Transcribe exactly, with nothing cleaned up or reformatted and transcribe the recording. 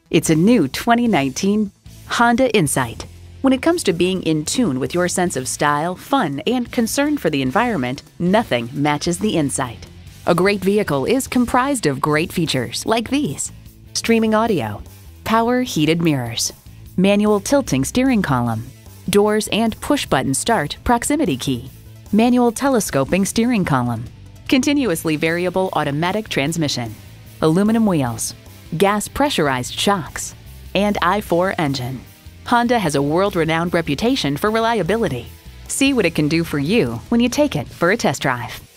It's a new twenty nineteen Honda Insight. When it comes to being in tune with your sense of style, fun, and concern for the environment, nothing matches the Insight. A great vehicle is comprised of great features like these: streaming audio, power heated mirrors, manual tilting steering column, doors and push-button start proximity key, manual telescoping steering column, continuously variable automatic transmission, aluminum wheels, gas pressurized shocks, and I four engine. Honda has a world-renowned reputation for reliability. See what it can do for you when you take it for a test drive.